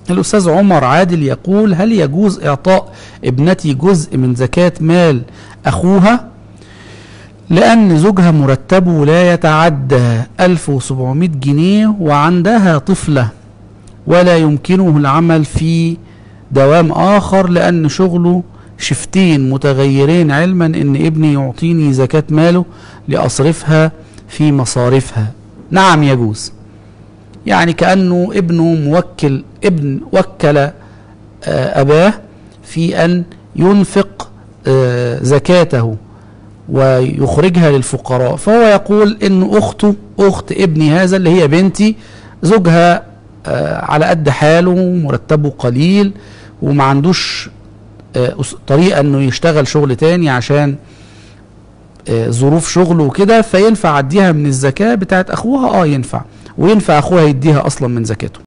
الأستاذ عمر عادل يقول: هل يجوز إعطاء ابنتي جزء من زكاة مال أخوها لأن زوجها مرتبه لا يتعدى 1700 جنيه وعندها طفلة ولا يمكنه العمل في دوام آخر لأن شغله شفتين متغيرين، علما أن ابني يعطيني زكاة ماله لأصرفها في مصارفها؟ نعم يجوز. يعني كأنه ابنه وكل أباه في أن ينفق زكاته ويخرجها للفقراء، فهو يقول إن أخت ابني هذا اللي هي بنتي زوجها على قد حاله، مرتبه قليل وما عندوش طريقة انه يشتغل شغل تاني عشان ظروف شغله وكده، فينفع اديها من الزكاة بتاعت اخوها. ينفع، وينفع اخوها يديها اصلا من زكاته.